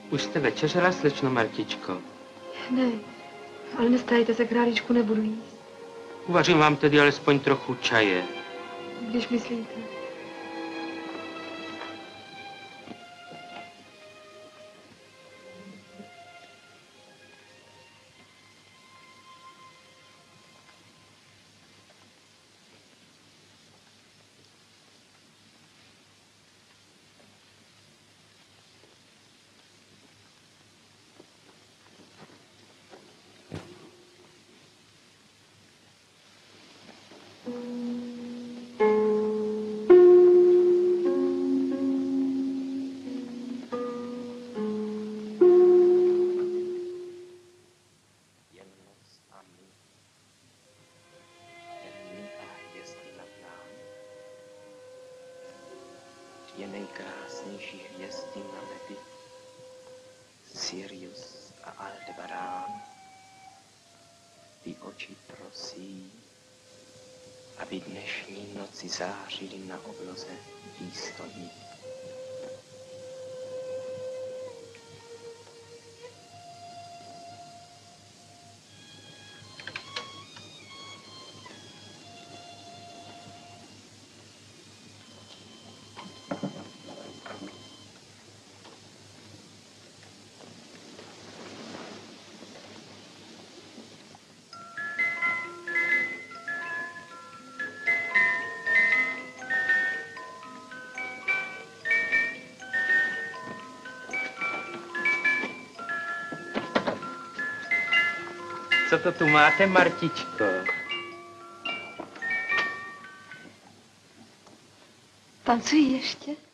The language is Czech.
Už jste večeřela, slečno Martičko? Ne, ale nestajte se, králíčku, nebudu jíst. Uvařím vám tedy alespoň trochu čaje. Když myslíte. Je nejkrásnější hvězdy na nebi, Sirius a Aldebarán. Ty oči prosí, aby dnešní noci zářily na obloze výstojní. Co to tu máte, Martičko? Tancují ještě?